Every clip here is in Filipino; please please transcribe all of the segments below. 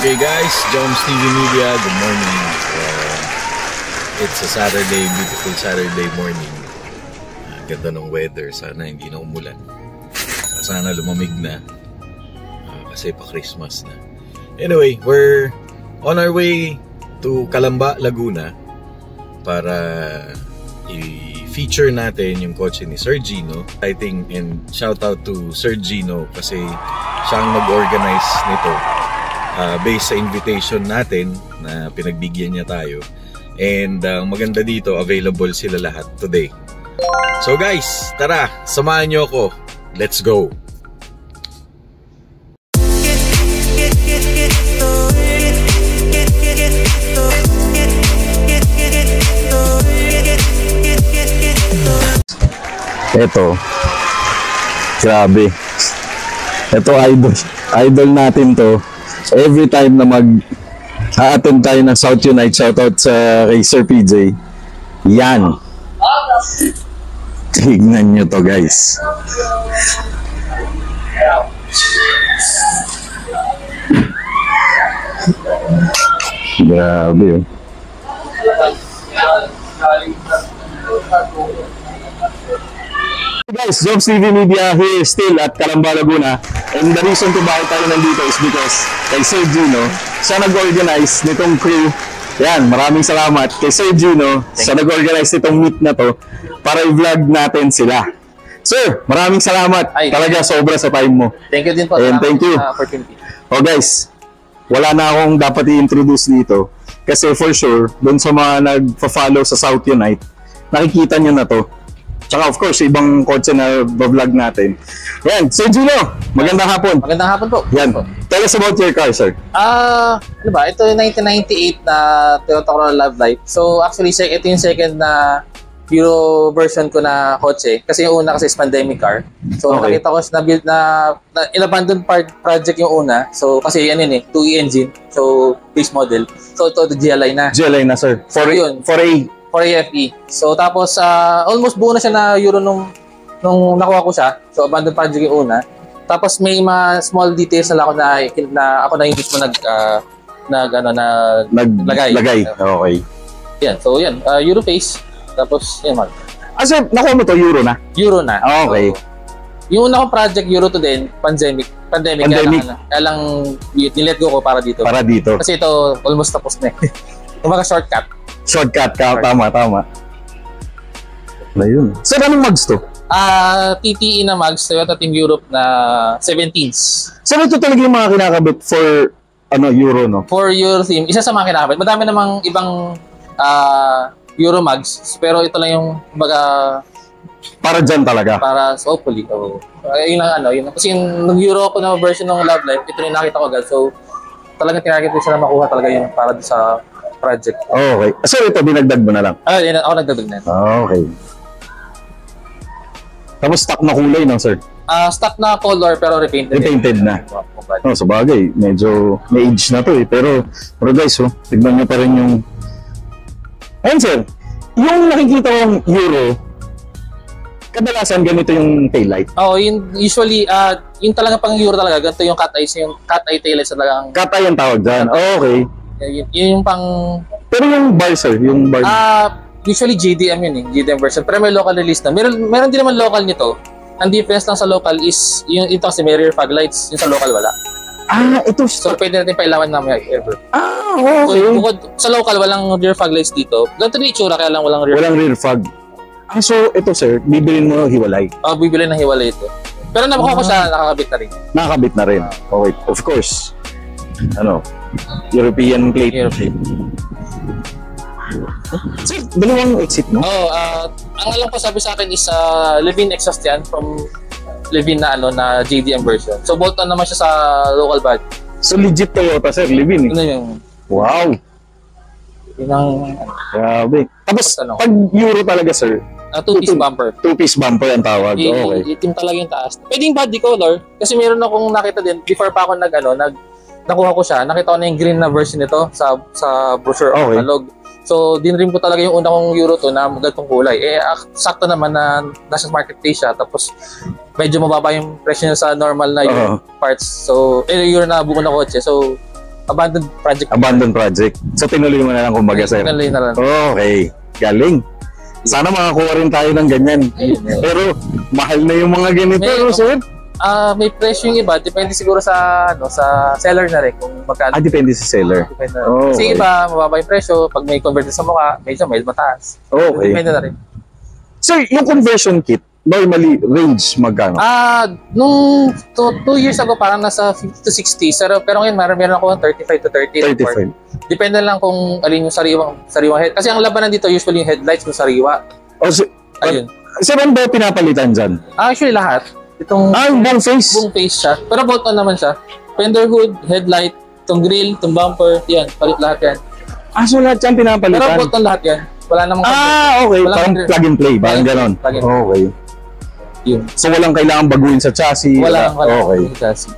Okay guys, Joms TV Media, good morning. It's a Saturday, beautiful Saturday morning. Ganda ng weather, sana hindi na umulan. Sana lumamig na kasi pa Christmas na. Anyway, we're on our way to Calamba, Laguna para i-feature natin yung kotse ni Sir Gino. Exciting and shout out to Sir Gino kasi siyang mag-organize nito. Based sa invitation natin na pinagbigyan niya tayo. And maganda dito, available sila lahat today. So guys, tara, samahan niyo ako. Let's go! Ito, grabe. Ito idol natin to. Every time na mag-a-attend tayo ng South Unite, shoutout sa kay Sir PJ. Yan. Tignan nyo to guys. Grabe. Guys, Joms TV Media here still at Calamba, Laguna. And the reason to bakit tayo nandito is because kay Sir Gino, siya nag-organize nitong crew. Yan, maraming salamat kay Sir Gino sa nag-organize nitong meet na to para i-vlog natin sila. Sir, maraming salamat. Talaga sobra sa time mo. Thank you din po. And thank you. Opportunity. Oh guys, wala na akong dapat i-introduce dito. Kasi for sure, doon sa mga nag-follow sa South Unite, nakikita nyo na to. Tsaka of course, ibang kotse na vlog natin. Yan, Sir Gino, magandang hapon. Magandang hapon po. Yan, tell us about your car, sir. Ano ba? Ito yung 1998 na Toyota Corolla Love Life. So actually, ito yung second na Euro version ko na kotse. Kasi yung una kasi is pandemic car. So nakita ko na-build na in-abandoned project yung una. So kasi yan yun 2E engine. So base model. So ito GLI na. GLI na, sir. For AFE. So tapos almost buo na siya na Euro nung nakuha ko siya. So abandoned project yung una. Tapos may mga small details na ako na yung mismo naglagay. Okay. Yan. So yan, Euro face. Tapos yan mag. Sir, nakuha mo to Euro na? Euro na. Okay. So, yung una kong project Euro to din, pandemic. Kaya lang nilet go ko para dito. Para dito. Kasi ito almost tapos na. Yung mga shortcut ka, tama. Ayun. Sir, anong mags to? TTE na mags, Toyota Team Europe na 17s. Sir, ito talaga yung mga kinakabit for Euro, no? For Euro theme, isa sa mga kinakabit. Madami namang ibang Euro mags, pero ito lang yung para dyan talaga? Para, hopefully. Yun ang yun. Kasi nung Euro ako na version ng Love Life, ito yung nakita ko agad. So, talagang tinakit ko siya na makuha talaga yung para sa project. Okay. So ito, binagdag mo na lang? Yun, ako nagdagdag na. Okay. Tapos stock na kulay, no, sir? Stock na color pero repainted. Repainted na. Sa bagay, medyo may age na to Pero guys, tignan nyo pa rin yung... Ayun, sir. Yung nakikita kong Euro, kadalasan ganito yung taillight. Usually, yung talaga pang Euro talaga, ganito yung cat eye taillights talagang... Cat eye ang tawag dyan. Okay. Yun yung pang... Pero yung bar, sir, yung bar... usually JDM yun JDM version. Pero may local release na. Meron din naman local nito. Ang difference lang sa local is, ito kasi may rear fog lights. Yung sa local wala. Ito. So pwede natin pailawan namin ever. Okay. So, bukod sa local, walang rear fog lights dito. Ganito din itsura, kaya lang walang rear fog. So ito, sir, bibilin mo hiwalay? Bibili ng hiwalay ito. Pero nakuha ko siya, nakakabit na rin. Nakakabit na rin. Okay, of course. European plate. Sir, dalawang exit mo? Ang alam ko sabi sa akin is Levin exhaust yan from Levin na na JDM version. So bolt-on naman siya sa local body. So legit Toyota, sir, Levin yung... Wow! Yun ang... Grabe. Tapos pag Euro talaga, sir, two-piece bumper. Two-piece bumper ang tawag. Okay. Itim talaga yung taas. Pwede yung body color. Kasi meron akong nakita din, before pa ako nakuha ko siya, nakita ko na yung green na version nito sa brochure o catalog. So, dinrim ko talaga yung una kong Euro to na ganitong kulay. Sakto naman na nasa marketplace siya. Tapos, medyo mababa yung presyo niya sa normal na Euro parts. So, Euro na buo na kotse. So, abandoned project. Abandoned project. So tinuloy mo na lang kumbaga, sir. Tinuloy na lang. Okay, galing. Sana makakuha rin tayo ng ganyan. Pero mahal na yung mga ganito, no, sir? May presyo yung iba, depende siguro sa seller na rin kung magkano. Depende sa seller. Depende na. Oh, Kasi okay. iba, mababa yung presyo. Pag may converter sa mukha, medyo mataas. Okay. Depende na rin. Sir, yung conversion kit, normally range magkano? Nung 2 years ago, parang nasa 50 to 60. Pero ngayon, meron ako 35 to 30. 35. Depende lang kung alin yung sariwang head. Kasi ang labanan dito, usually yung headlights ng sariwa. Oh, sir, Ayun. sir, ano ba pinapalitan dyan? Actually, lahat. Itong Yung buong face? buong face siya. Pero bolt on naman siya. Fender hood, headlight, itong grill, itong bumper, yan. Palit lahat yan. So lahat yan Pero pinapalitan? bolt on lahat yan. Wala namang Okay. Walang Parang converter. plug and play. Parang Plug and ganon. play, plug and play. Okay. yun. So walang kailangan baguhin sa chassis? Wala. Okay. Chassis.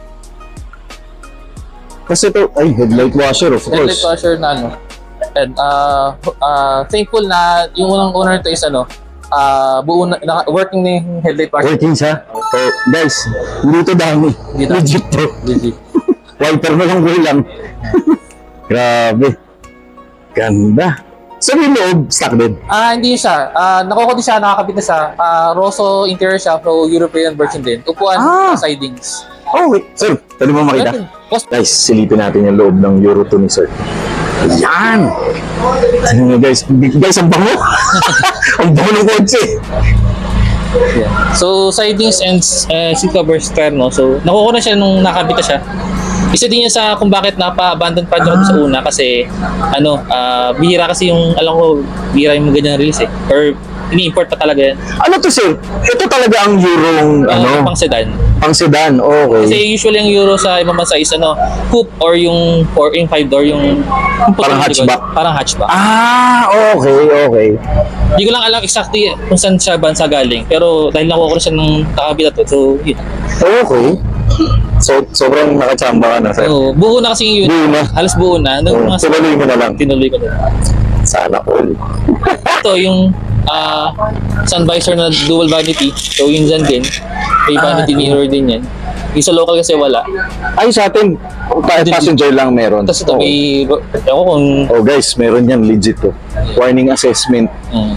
Kasi ito, headlight washer, of Headlight course. washer na And thankful na yung unang owner nito is buo na working na yung headlight washer. Working siya? Oh, guys, hindi to dami. Hindi dami. Legit to. Legit. Wiper na lang kulang. Grabe. Ganda. So yung loob, stock din? Hindi siya. Nakuha din siya, nakakabit na siya. Rosso interior siya, so European version din. Upuan, sidings. Okay. Sir, pwede mo makita? Guys, silipin natin yung loob ng Euro 2 ni sir. Ayan! Ano nyo guys? Guys, ang bango! Ang bango ng kotse! Yeah. So, sidings and seat covers terno. So, nakuha na siya nung nakabit na siya. Isa din yun sa kung bakit napa-abandon project ko sa una kasi bihira kasi yung, alam ko, bihira yung ganyan release eh. Or ini-import pa talaga yan. Ano to sir? Ito talaga ang Euro Pang sedan. Pang sedan, okay. Kasi usually ang Euro sa ibang bansa is coupe or yung 5-door, yung Parang hatchback. Parang hatchback. Okay. Hindi ko lang alam exactly kung saan siya bansa galing. Pero dahil nakuha ko siya ng kakabit to, so yun. Okay. So, sobrang nakachamba ka na sir. So, buo na kasi yung Buo na. Halos buo na. Tinuloy mo na lang. Tinuloy ko na. Sana all. Ito yung sun visor na dual vanity. So yung dyan din. May vanity mirror din yan. Yung sa local kasi wala. Ay, sa atin, passenger lang meron. Tapos ito may, ako kung... Oh guys, meron yan, legit to. Warning assessment.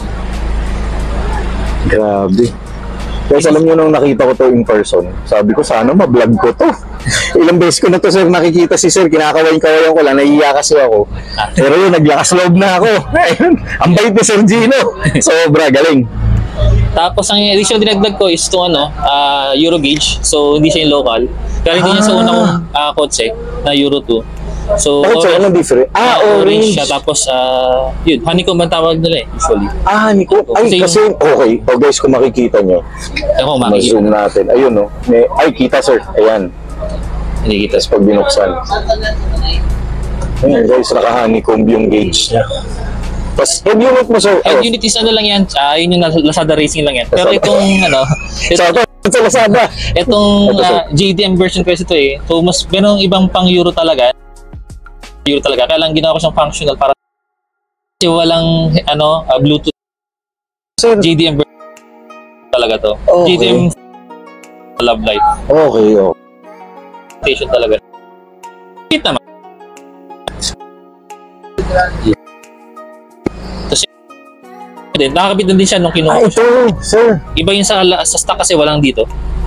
Grabe. Guys, alam nyo nung nakita ko to in person, sabi ko sana ma-vlog ko to. Ilang beses ko na to sir nakikita si sir, kinakawain-kawayan ko lang, nahihiya kasi ako. Pero yun, naglakas loob na ako. Ayun, ang bait ni Sir Gino. Sobra, galing. Tapos ang additional dinagdag ko is itong Euro gauge. So hindi siya yung local. Galing din yan sa una kong kotse na Euro 2. So, Bakit sir, anong different? Orange. siya. Tapos, yun, honeycomb ang tawag nila usually. Niko. Ay, kasi, okay. Oh guys, kung makikita nyo, Ako, makikita. ma-zoom natin. Ayun, no. Ay, kita sir. Ayan. Hindi kita. Tapos pag binuksan. Ayan guys, naka-honeycomb yung gauge niya. Tapos, head unit mo sir. Head unit is lang yan. Yun yung Lazada Racing lang yan. Pero itong, Ito Lazada. itong JDM version ko ito eh. So, mas merong ibang pang Euro talaga. Kaya lang ginawa ko siyang functional para kasi walang Bluetooth. Sir, JDM version talaga to. Okay. JDM Love Life. Okay. Station talaga. Kit naman. Tapos din, nakakabit din siya nung kinuha ko siya. Ito, sir. Iba yung sa stock kasi walang dito.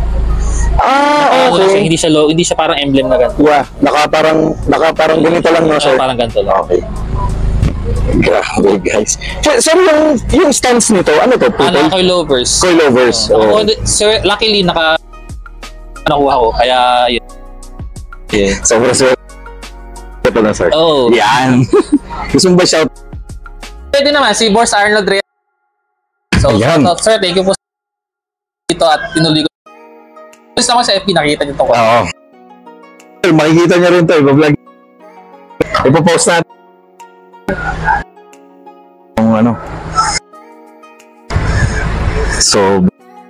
Okay. Hindi siya parang emblem na ganito. Yeah, naka parang ganito lang no, sir. Parang ganito lang. Okay. Grabe, guys. Sir, yung stance nito, ano to? Coilovers. Coilovers. Sir, luckily nakuha ko, kaya yun. Yeah. Sobra, sir. Ito na, sir. Oh. Yan. Gusto mo ba shout? Pwede naman, si Boss Arnold Reyes. So, sir, thank you po dito at tinuloy ko. Gusto ko sa FB, nakita niyo ito ko. Oo. Sir, makikita niyo rin ito. Iba-vlog. Ipo-post natin. So,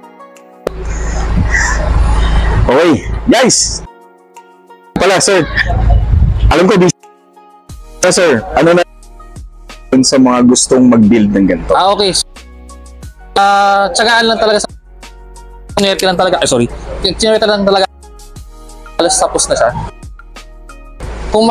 okay. Guys! Pala, sir. Alam ko, sir, ano na sa mga gustong mag-build ng ganito? Okay. Tsagaan lang talaga sa sinuwerte lang talaga. Sinuwerte lang talaga. Alas tapos na siya. kung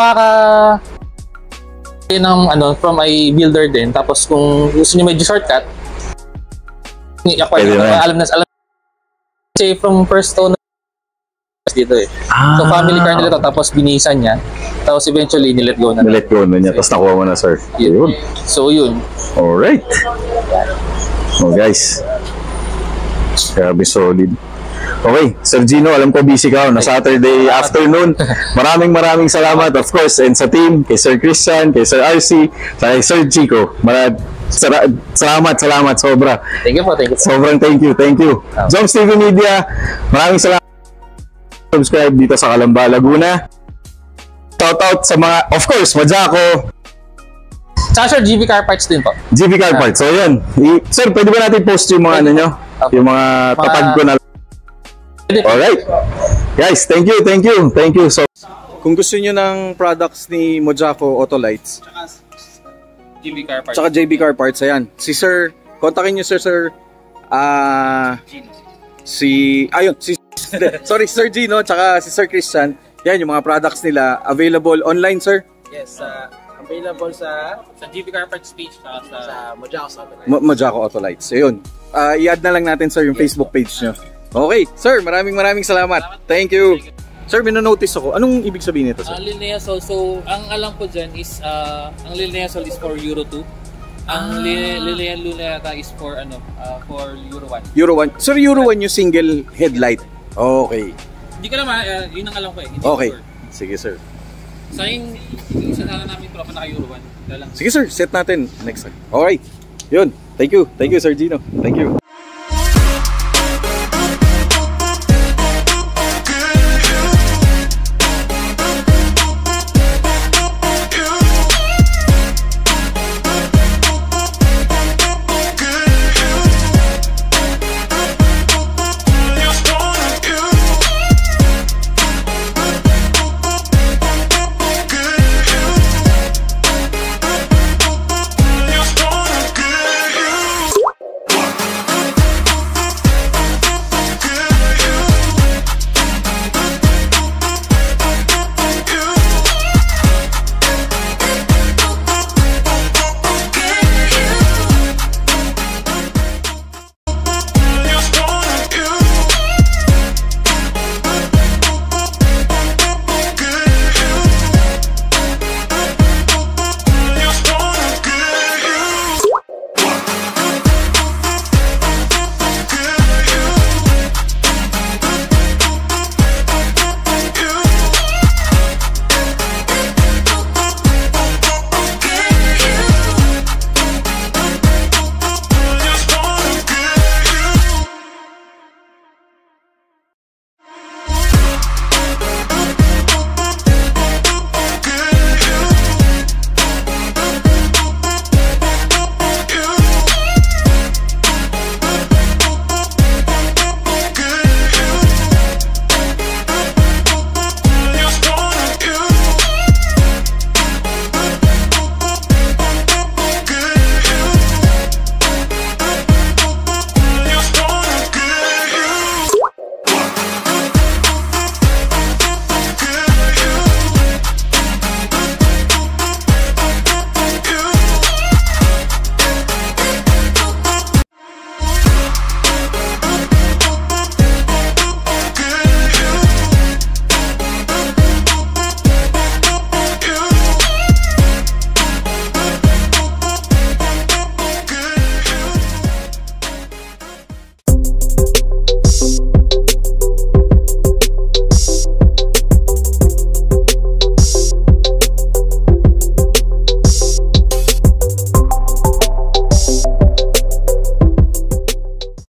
ng from a builder din, tapos kung gusto niyo medyo shortcut, Pwede na. alam kasi from first owner dito eh. So family car nila to, tapos binisan niya, tapos eventually nilet go na. Nilet ko na niya, tapos nakuha mo na, sir. Yun. So yun. Alright. Oh, guys. Grabe solid. Okay, Sir Gino, alam ko busy ka na Saturday afternoon. Maraming salamat, of course, and sa team, kay Sir Christian, kay Sir RC, kay Sir Chico. Salamat sobra. Thank you po. Sobrang thank you. Joms TV Media, maraming salamat. Subscribe dito sa Calamba, Laguna. Shout out sa mga, of course, Majako. Tsaka sir, GB Car Parts din po. GB Car Parts. So yun. Sir, pwede ba natin post yung mga yung mga tatag ko na. Alright. Guys, thank you. So, kung gusto niyo ng products ni Mojako Autolights, GB Car Parts. tsaka JB Car Parts, ayan. Si Sir, kontakin niyo Sir sorry, Sir Gino, tsaka si Sir Christian. Yan, yung mga products nila, available online, sir? Yes, available sa GB Car Parts page sa Mojako Autolights. Mojako Autolights. So yun. I-add na lang natin, sir, yung Facebook page nyo. Okay, sir, maraming salamat. Thank you. Sir, minanotice ako. Anong ibig sabihin nito, sir? Lineasol, so ang alam ko dyan is ang Lineasol is for Euro 2. Ang Luneta is for for Euro 1. Euro 1. Sir, Euro 1 yung single headlight. Okay. Hindi ko naman, yun ang alam ko eh. Hindi Okay. ko sure. Sige, sir. Sa yung isa na namin tropa naka Euro 1. Sige, sir. Set natin next time. Okay. Yun. Thank you, Sir Gino. Thank you.